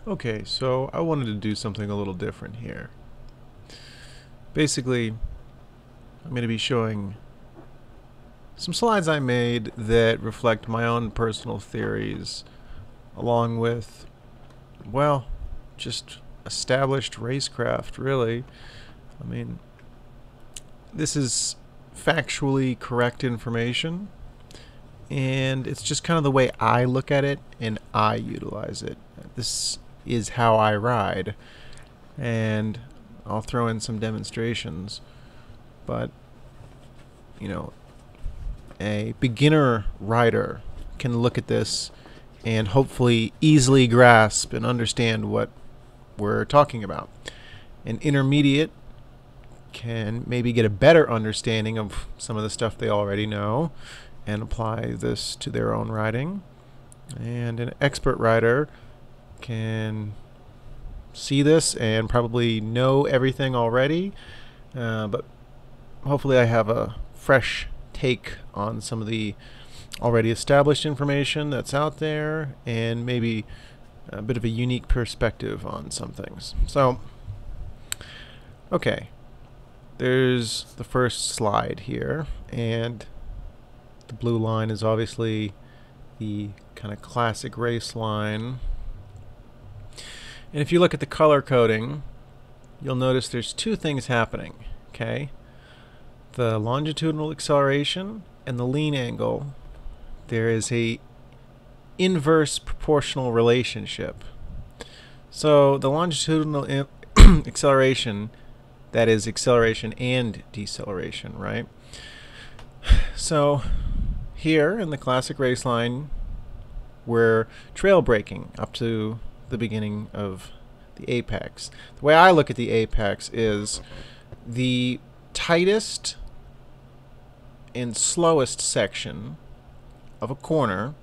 Okay, so I wanted to do something a little different here. Basically, I'm going to be showing some slides I made that reflect my own personal theories, along with, well, just established racecraft, really. I mean, this is factually correct information, and it's just kind of the way I look at it and I utilize it. This is how I ride, and I'll throw in some demonstrations, but you know, a beginner rider can look at this and hopefully easily grasp and understand what we're talking about. An intermediate can maybe get a better understanding of some of the stuff they already know and apply this to their own riding. And an expert rider can see this and probably know everything already, but hopefully I have a fresh take on some of the already established information that's out there and maybe a bit of a unique perspective on some things. So, okay, there's the first slide here, and the blue line is obviously the kind of classic race line. And if you look at the color coding, you'll notice there's two things happening, okay? The longitudinal acceleration and the lean angle. There is a inverse proportional relationship. So the longitudinal acceleration, that is acceleration and deceleration, right? So here in the classic race line, we're trail braking up to the beginning of the apex. The way I look at the apex is the tightest and slowest section of a corner.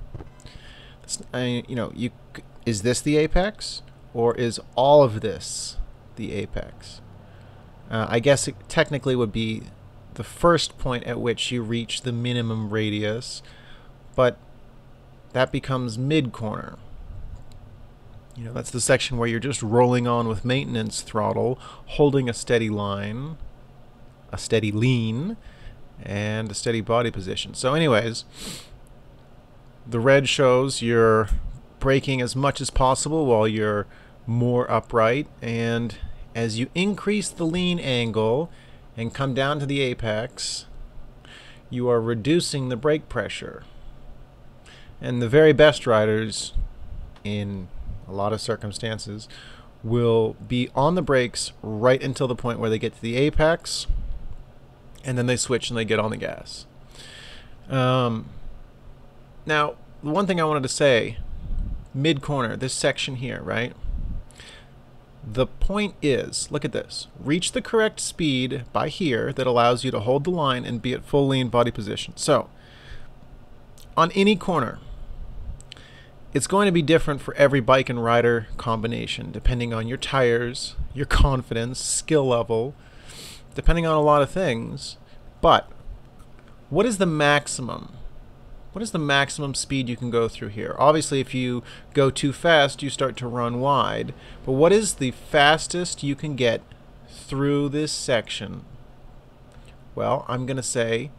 Is this the apex, or is all of this the apex? I guess it technically would be the first point at which you reach the minimum radius, but that becomes mid-corner. That's the section where you're just rolling on with maintenance throttle, holding a steady line, a steady lean, and a steady body position. So anyways, the red shows you're braking as much as possible while you're more upright, and as you increase the lean angle and come down to the apex, you are reducing the brake pressure. And the very best riders, in a lot of circumstances, will be on the brakes right until the point where they get to the apex, and then they switch and they get on the gas. Now, the one thing I wanted to say, mid-corner, this section here, right? The point is, look at this. Reach the correct speed by here that allows you to hold the line and be at full lean body position. So, on any corner, it's going to be different for every bike and rider combination, depending on your tires, your confidence, skill level, depending on a lot of things. But what is the maximum? What is the maximum speed you can go through here? Obviously, if you go too fast, you start to run wide. But what is the fastest you can get through this section? Well, I'm going to say,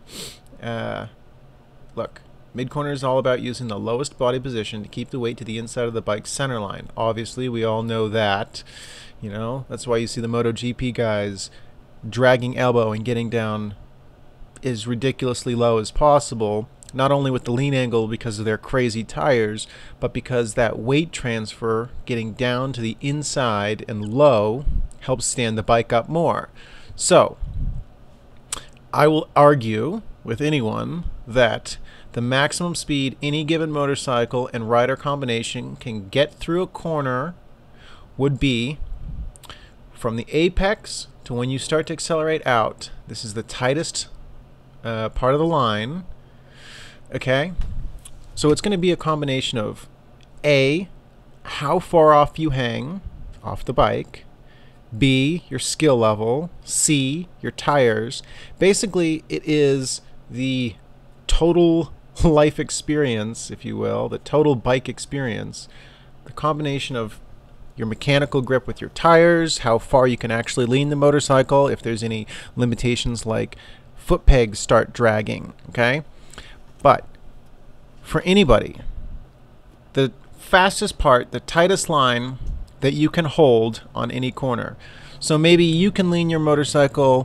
look, mid-corner is all about using the lowest body position to keep the weight to the inside of the bike's center line. Obviously, we all know that. That's why you see the MotoGP guys dragging elbow and getting down as ridiculously low as possible, not only with the lean angle because of their crazy tires, but because that weight transfer getting down to the inside and low helps stand the bike up more. So, I will argue with anyone that the maximum speed any given motorcycle and rider combination can get through a corner would be from the apex to when you start to accelerate out. This is the tightest part of the line. Okay? So it's going to be a combination of A, how far off you hang off the bike, B, your skill level, C, your tires. Basically, it is the total life experience, if you will, the total bike experience, the combination of your mechanical grip with your tires, how far you can actually lean the motorcycle, if there's any limitations like foot pegs start dragging, okay? But for anybody, the fastest part, the tightest line that you can hold on any corner. So maybe you can lean your motorcycle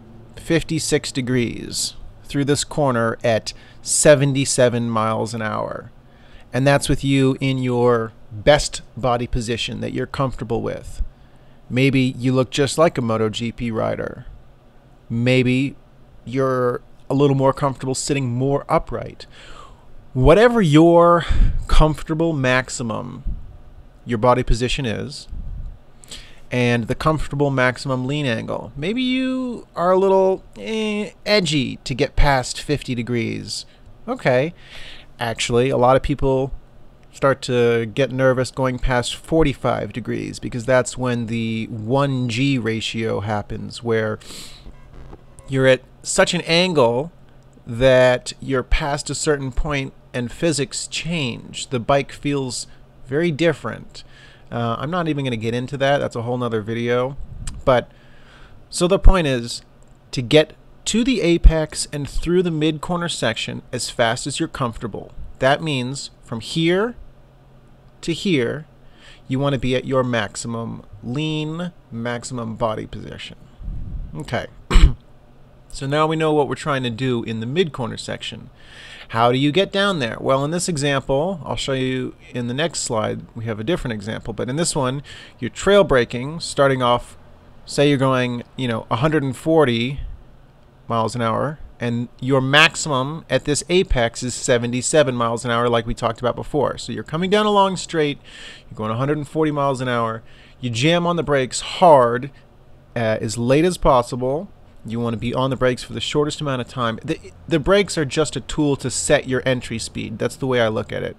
56 degrees through this corner at 77 miles an hour. And that's with you in your best body position that you're comfortable with. Maybe you look just like a MotoGP rider. Maybe you're a little more comfortable sitting more upright. Whatever your comfortable maximum your body position is, and the comfortable maximum lean angle. Maybe you are a little edgy to get past 50 degrees. Okay. Actually, a lot of people start to get nervous going past 45 degrees because that's when the 1G ratio happens, where you're at such an angle that you're past a certain point and physics change. The bike feels very different. I'm not even going to get into that. That's a whole nother video. But so the point is to get to the apex and through the mid-corner section as fast as you're comfortable. That means from here to here, you want to be at your maximum lean, maximum body position. Okay. So now we know what we're trying to do in the mid-corner section. How do you get down there? Well, in this example, I'll show you in the next slide, we have a different example, but in this one, you're trail braking, starting off, say you're going, 140 miles an hour, and your maximum at this apex is 77 miles an hour, like we talked about before. So you're coming down a long straight, you're going 140 miles an hour, you jam on the brakes hard, as late as possible. You want to be on the brakes for the shortest amount of time. The brakes are just a tool to set your entry speed. That's the way I look at it.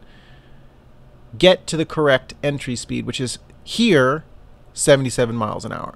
Get to the correct entry speed, which is here, 77 miles an hour.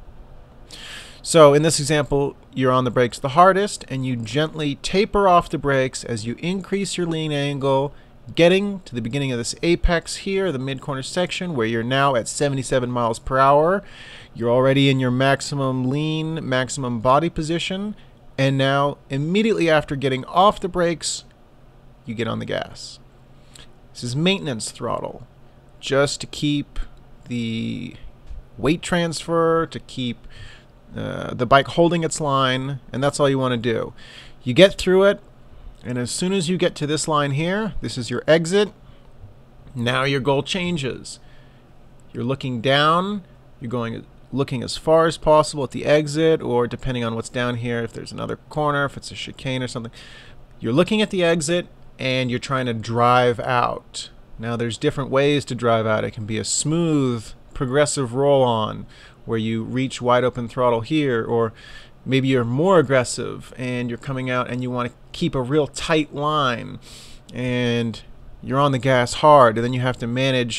So in this example, you're on the brakes the hardest, and you gently taper off the brakes as you increase your lean angle, getting to the beginning of this apex here, the mid-corner section, where you're now at 77 miles per hour. You're already in your maximum lean, maximum body position, and now immediately after getting off the brakes, you get on the gas. This is maintenance throttle, just to keep the weight transfer, to keep the bike holding its line, and that's all you want to do. You get through it, and as soon as you get to this line here, this is your exit. Now your goal changes. You're looking down, you're looking as far as possible at the exit, or depending on what's down here, if there's another corner, if it's a chicane or something. You're looking at the exit and you're trying to drive out. Now there's different ways to drive out. It can be a smooth, progressive roll-on where you reach wide open throttle here, or maybe you're more aggressive and you're coming out and you want to keep a real tight line and you're on the gas hard, and then you have to manage,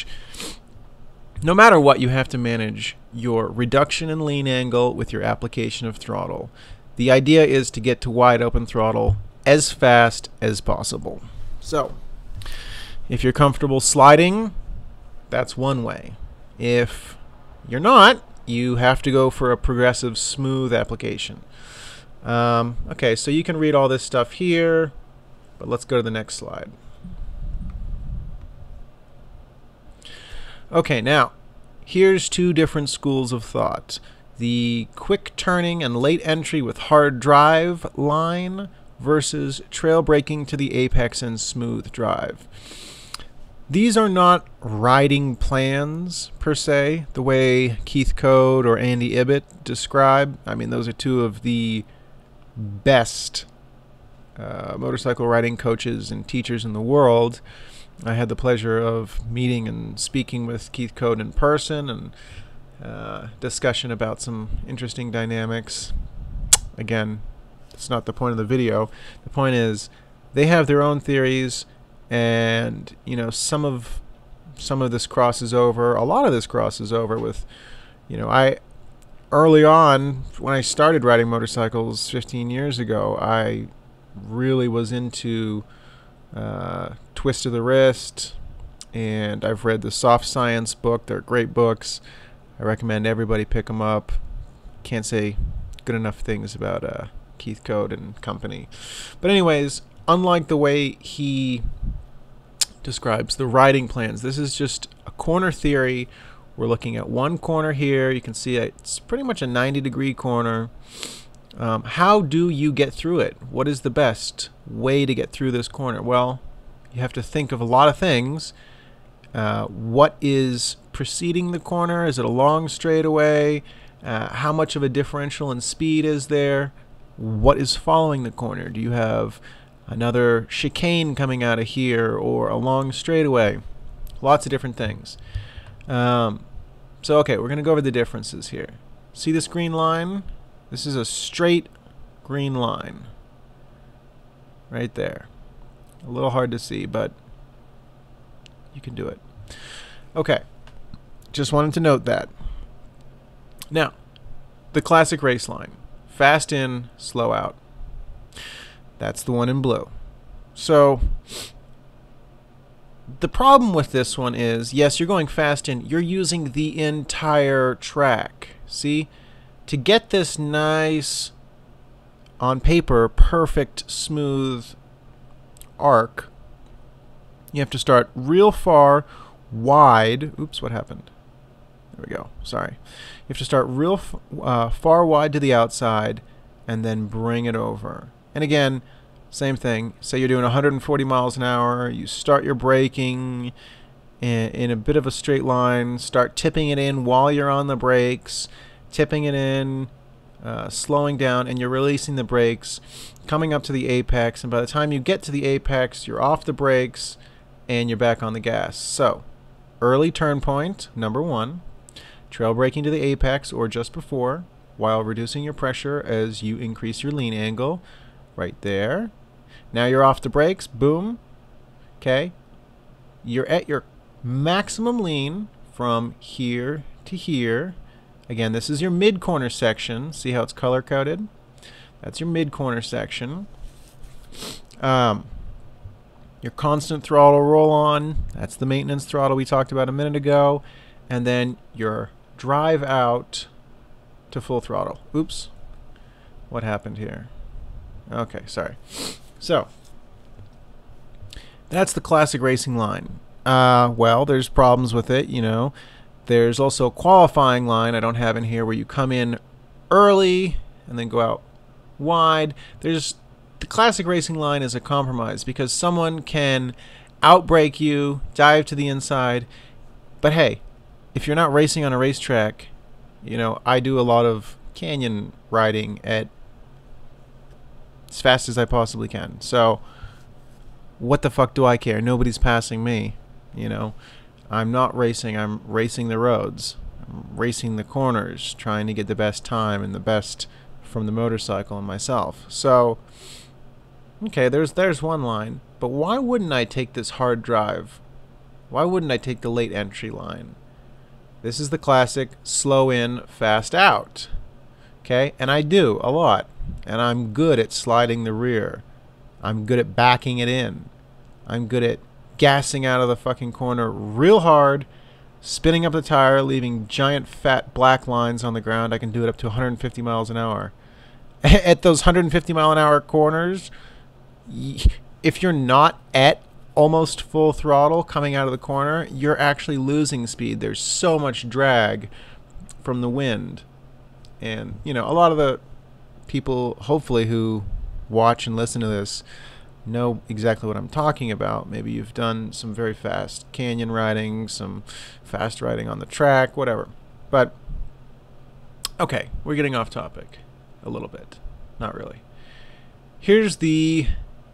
no matter what, you have to manage your reduction in lean angle with your application of throttle. The idea is to get to wide open throttle as fast as possible. So if you're comfortable sliding, that's one way. If you're not, you have to go for a progressive smooth application. Okay, so you can read all this stuff here, but let's go to the next slide. Okay, now here's two different schools of thought. The quick turning and late entry with hard drive line versus trail braking to the apex and smooth drive. These are not riding plans, per se, the way Keith Code or Andy Ibbott describe. I mean, those are two of the best motorcycle riding coaches and teachers in the world. I had the pleasure of meeting and speaking with Keith Code in person, and discussion about some interesting dynamics. Again, it's not the point of the video. The point is they have their own theories, and some of this crosses over. A lot of this crosses over with, I early on when I started riding motorcycles 15 years ago, I really was into twist of the wrist, and I've read the Soft Science book. They're great books. I recommend everybody pick them up. Can't say good enough things about Keith Code and company. But anyways, unlike the way he describes the riding plans, this is just a corner theory. We're looking at one corner here. You can see it's pretty much a 90-degree corner. How do you get through it? What is the best way to get through this corner? Well, you have to think of a lot of things. What is preceding the corner? Is it a long straightaway? How much of a differential in speed is there? What is following the corner? Do you have another chicane coming out of here or a long straightaway? Lots of different things. So okay, we're going to go over the differences here. See this green line? This is a straight green line. Right there. A little hard to see, but you can do it. Okay. Just wanted to note that. Now, the classic race line. Fast in, slow out. That's the one in blue. So the problem with this one is, yes, you're going fast in, you're using the entire track. See? To get this nice, on paper, perfect, smooth arc, you have to start real far, wide. Oops, what happened? There we go. Sorry. You have to start real far wide to the outside and then bring it over. And again, same thing. Say you're doing 140 miles an hour. You start your braking in a bit of a straight line. Start tipping it in while you're on the brakes. Tipping it in, slowing down, and you're releasing the brakes, coming up to the apex. And by the time you get to the apex, you're off the brakes and you're back on the gas. So, early turn point, number 1. Trail braking to the apex or just before, while reducing your pressure as you increase your lean angle. Right there. Now you're off the brakes. Boom. Okay. You're at your maximum lean from here to here. Again, this is your mid-corner section. See how it's color-coded? That's your mid-corner section. Your constant throttle roll-on. That's the maintenance throttle we talked about a minute ago. And then your drive out to full throttle. Oops. What happened here? Okay, sorry. So, that's the classic racing line. Well, there's problems with it, you know. There's also a qualifying line I don't have in here where you come in early and then go out wide. The classic racing line is a compromise because someone can outbrake you, dive to the inside. But hey, if you're not racing on a racetrack, you know, I do a lot of canyon riding at as fast as I possibly can. So what the fuck do I care? Nobody's passing me, you know. I'm not racing, I'm racing the roads. I'm racing the corners, trying to get the best time and the best from the motorcycle and myself. So, okay, there's one line. But why wouldn't I take this hard drive? Why wouldn't I take the late entry line? This is the classic slow in, fast out. Okay, and I do a lot. And I'm good at sliding the rear. I'm good at backing it in. I'm good at gassing out of the fucking corner real hard, spinning up the tire, leaving giant fat black lines on the ground. I can do it up to 150 miles an hour. At those 150 mile an hour corners, if you're not at almost full throttle coming out of the corner, you're actually losing speed. There's so much drag from the wind. And, you know, a lot of the people, hopefully, who watch and listen to this know exactly what I'm talking about. Maybe you've done some very fast canyon riding, some fast riding on the track, whatever. But, okay, we're getting off topic a little bit. Not really. Here's the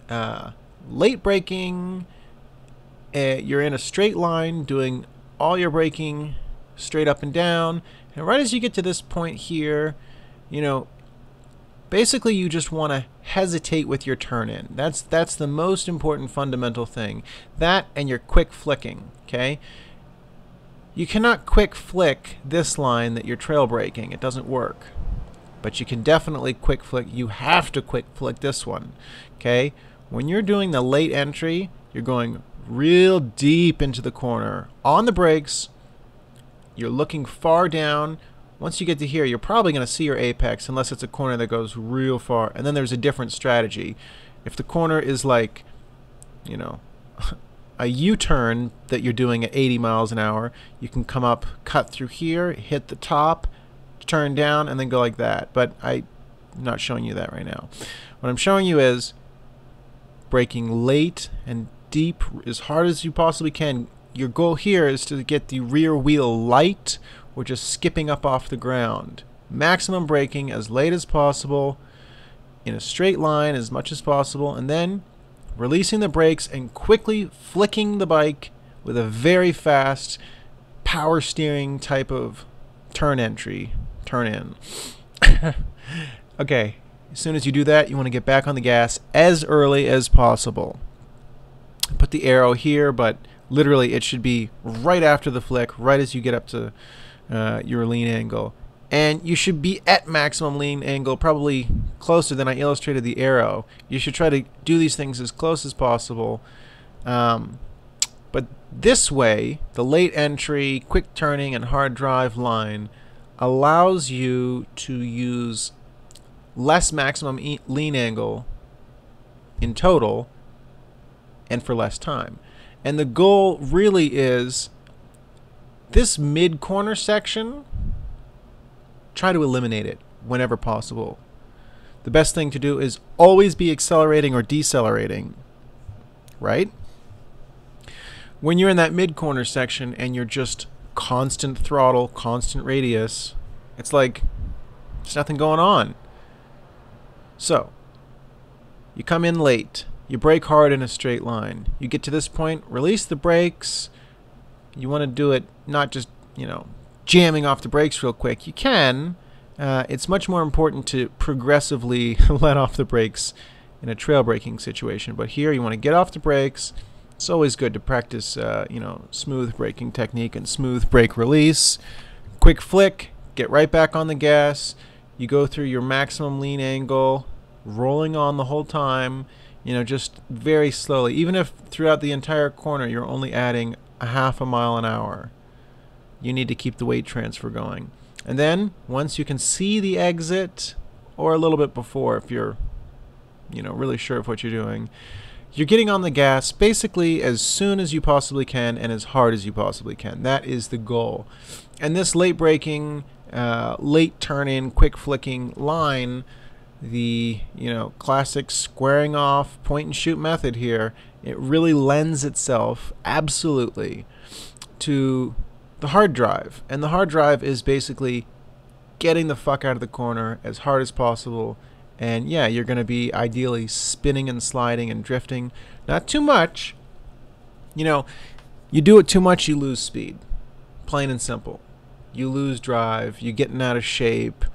late braking. You're in a straight line doing all your braking straight up and down. And right as you get to this point here, you know, basically you just want to hesitate with your turn in. That's the most important fundamental thing. That and your quick flicking, okay? You cannot quick flick this line that you're trail braking. It doesn't work. But you can definitely quick flick. You have to quick flick this one, okay? When you're doing the late entry, You're going real deep into the corner. On the brakes, you're looking far down. Once you get to here, you're probably going to see your apex unless it's a corner that goes real far. And then there's a different strategy. If the corner is like, you know, a U-turn that you're doing at 80 miles an hour, you can come up, cut through here, hit the top, turn down, and then go like that. But I'm not showing you that right now. What I'm showing you is braking late and deep as hard as you possibly can. Your goal here is to get the rear wheel light or just skipping up off the ground. Maximum braking as late as possible in a straight line as much as possible, and then releasing the brakes and quickly flicking the bike with a very fast power steering type of turn in. Okay, as soon as you do that, you want to get back on the gas as early as possible. Put the arrow here, but literally it should be right after the flick, right as you get up to your lean angle. And you should be at maximum lean angle, probably closer than I illustrated the arrow. You should try to do these things as close as possible. But this way, the late entry, quick turning, and hard drive line allows you to use less maximum lean angle in total and for less time. And the goal really is this mid-corner section, try to eliminate it whenever possible. The best thing to do is always be accelerating or decelerating, right? When you're in that mid-corner section and you're just constant throttle, constant radius, it's like there's nothing going on. So, you come in late. You brake hard in a straight line. You get to this point, release the brakes. You want to do it not just, you know, jamming off the brakes real quick. You can. It's much more important to progressively let off the brakes in a trail braking situation. But here you want to get off the brakes. It's always good to practice, you know, smooth braking technique and smooth brake release. Quick flick, get right back on the gas. You go through your maximum lean angle, rolling on the whole time, you know, just very slowly. Even if throughout the entire corner you're only adding a half a mile an hour, you need to keep the weight transfer going. And then once you can see the exit, or a little bit before if you're, you know, really sure of what you're doing, you're getting on the gas basically as soon as you possibly can and as hard as you possibly can. That is the goal. And this late braking, late turn in, quick flicking line, the, you know, classic squaring off point and shoot method here, it really lends itself absolutely to the hard drive. And the hard drive is basically getting the fuck out of the corner as hard as possible. And yeah, you're going to be ideally spinning and sliding and drifting. Not too much. You know, you do it too much, you lose speed. Plain and simple. You lose drive. You're getting out of shape.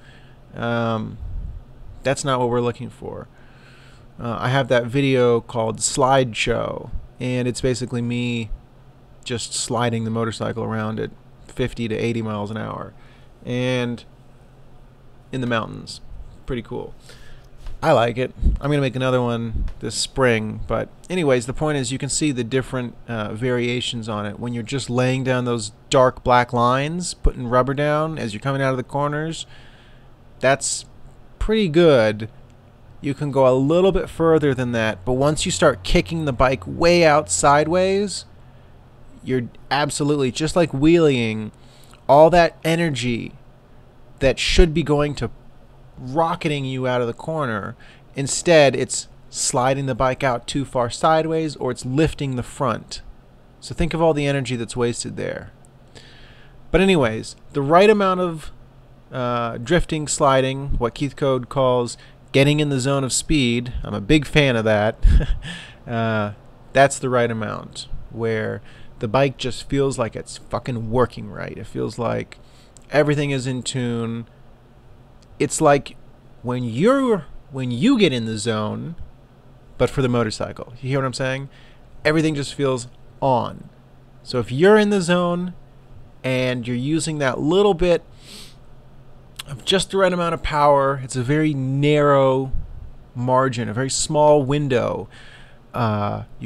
That's not what we're looking for. I have that video called Slideshow, and it's basically me just sliding the motorcycle around at 50 to 80 miles an hour and in the mountains. Pretty cool. I like it. I'm going to make another one this spring. But anyways, the point is you can see the different variations on it. When you're just laying down those dark black lines, putting rubber down as you're coming out of the corners, that's pretty good. You can go a little bit further than that. But once you start kicking the bike way out sideways, you're absolutely, just like wheeling, all that energy that should be going to rocketing you out of the corner, instead it's sliding the bike out too far sideways, or it's lifting the front. So think of all the energy that's wasted there. But anyways, the right amount of drifting, sliding, what Keith Code calls getting in the zone of speed, I'm a big fan of that. That's the right amount, where the bike just feels like it's fucking working right. It feels like everything is in tune. It's like when you get in the zone, but for the motorcycle. You hear what I'm saying? Everything just feels on. So if you're in the zone and you're using that little bit of just the right amount of power, it's a very narrow margin, a very small window.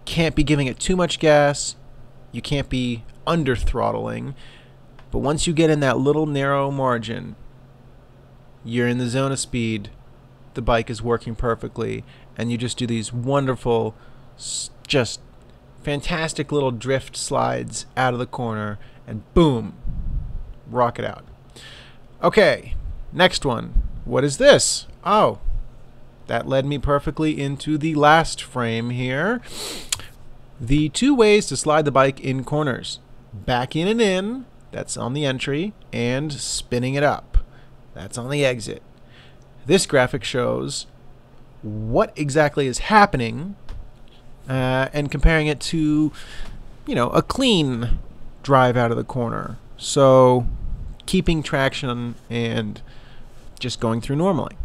can't be giving it too much gas. You can't be under throttling. But once you get in that little narrow margin, you're in the zone of speed. The bike is working perfectly, and you just do these wonderful, just fantastic little drift slides out of the corner, and boom, rocket out. Okay, next one. What is this? Oh, that led me perfectly into the last frame here. The 2 ways to slide the bike in corners. Back in and in, that's on the entry, and spinning it up. That's on the exit. This graphic shows what exactly is happening and comparing it to, a clean drive out of the corner. So keeping traction and just going through normally.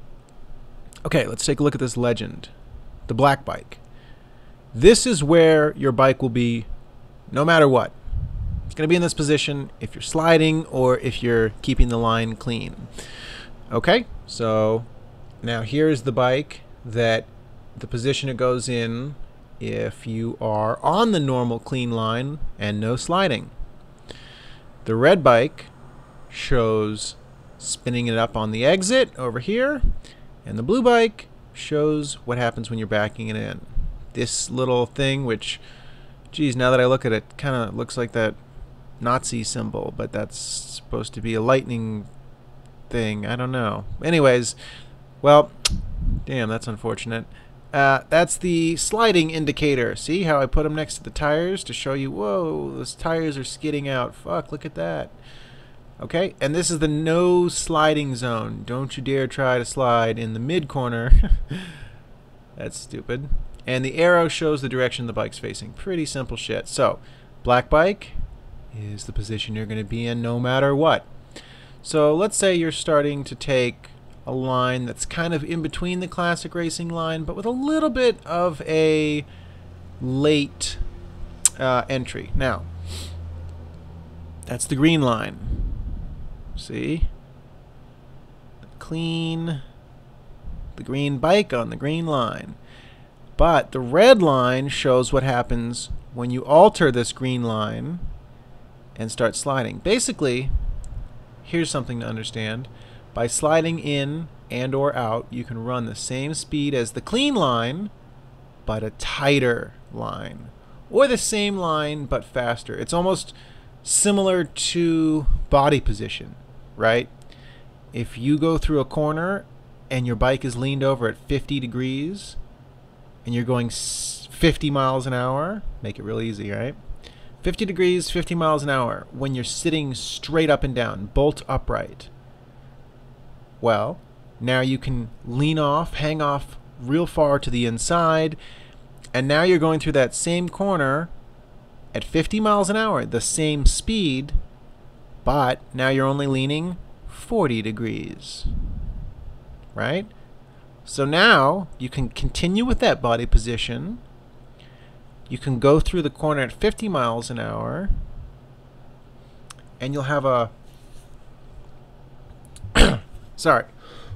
Okay, let's take a look at this legend, the black bike. This is where your bike will be no matter what. It's going to be in this position if you're sliding or if you're keeping the line clean. Okay, so now here's the bike that the position it goes in if you are on the normal clean line and no sliding. The red bike shows spinning it up on the exit over here, and the blue bike shows what happens when you're backing it in. This little thing, which, geez, now that I look at it, kind of looks like that Nazi symbol, but that's supposed to be a lightning thing. I don't know. Anyways, well, damn, that's unfortunate. That's the sliding indicator. See how I put them next to the tires to show you, whoa, those tires are skidding out. Fuck, look at that. Okay, and this is the no sliding zone. Don't you dare try to slide in the mid corner. That's stupid. And the arrow shows the direction the bike's facing. Pretty simple shit. So, black bike is the position you're going to be in no matter what. So let's say you're starting to take a line that's kind of in between the classic racing line, but with a little bit of a late entry. Now, that's the green line. See? Clean, the green bike on the green line. But the red line shows what happens when you alter this green line and start sliding. Basically, here's something to understand. By sliding in and or out, you can run the same speed as the clean line, but a tighter line. Or the same line, but faster. It's almost similar to body position, right? If you go through a corner and your bike is leaned over at 50 degrees and you're going 50 miles an hour, make it real easy, right? 50 degrees, 50 miles an hour when you're sitting straight up and down, bolt upright. Well, now you can lean off, hang off real far to the inside, and now you're going through that same corner at 50 miles an hour, the same speed, but now you're only leaning 40 degrees, right? So now you can continue with that body position. You can go through the corner at 50 miles an hour, and you'll have a sorry.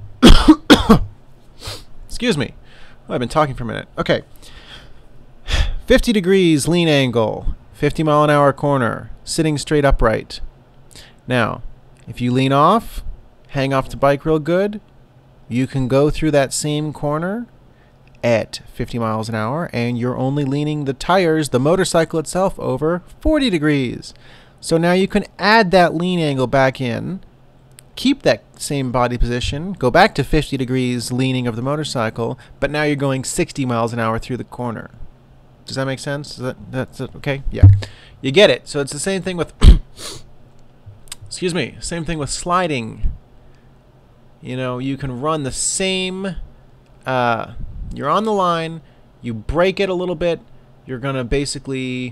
Excuse me. Oh, I've been talking for a minute. Okay. 50 degrees lean angle, 50 mile an hour corner, sitting straight upright. Now, if you lean off, hang off the bike real good, you can go through that same corner at 50 miles an hour, and you're only leaning the tires, the motorcycle itself, over 40 degrees. So now you can add that lean angle back in, keep that same body position, go back to 50 degrees leaning of the motorcycle, but now you're going 60 miles an hour through the corner. Does that make sense? That's okay? Yeah. You get it. So it's the same thing with excuse me, same thing with sliding. You know, you can run the same you're on the line, you break it a little bit, you're going to basically,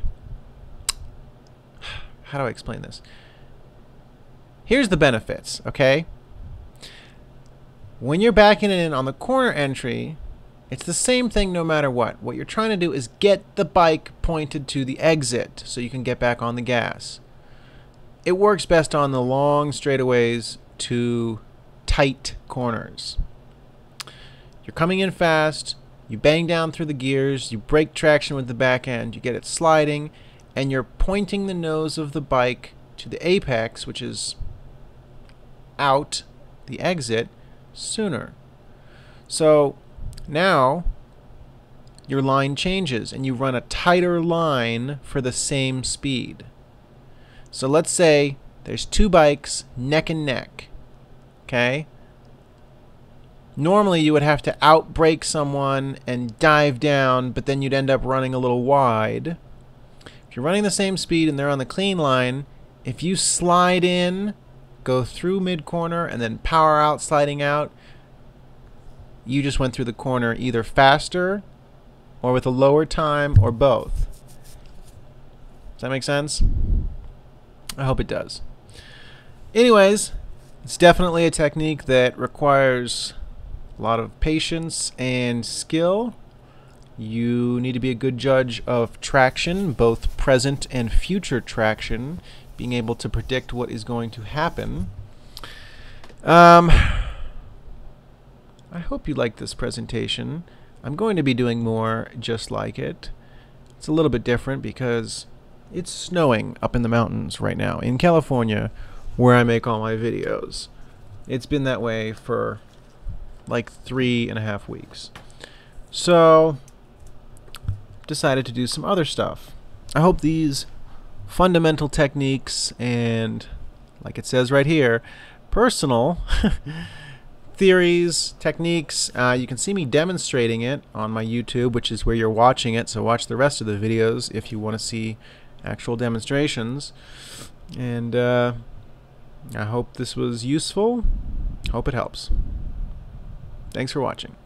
how do I explain this? Here's the benefits, okay? When you're backing it in on the corner entry, it's the same thing no matter what. What you're trying to do is get the bike pointed to the exit so you can get back on the gas. It works best on the long straightaways to tight corners. You're coming in fast, You bang down through the gears, you break traction with the back end, you get it sliding, and you're pointing the nose of the bike to the apex, which is out, the exit, sooner. So now your line changes and you run a tighter line for the same speed. So let's say there's two bikes neck and neck. Okay? Normally you would have to outbrake someone and dive down, but then you'd end up running a little wide. If you're running the same speed and they're on the clean line, if you slide in, go through mid-corner, and then power out sliding out, you just went through the corner either faster or with a lower time or both. Does that make sense? I hope it does. Anyways, it's definitely a technique that requires a lot of patience and skill. You need to be a good judge of traction, both present and future traction, being able to predict what is going to happen. I hope you liked this presentation. I'm going to be doing more just like it. It's a little bit different because it's snowing up in the mountains right now in California, where I make all my videos. It's been that way for like 3.5 weeks. So decided to do some other stuff. I hope these fundamental techniques and, like it says right here, personal theories, techniques, you can see me demonstrating it on my YouTube, which is where you're watching it, so watch the rest of the videos if you want to see actual demonstrations. And I hope this was useful. Hope it helps. Thanks for watching.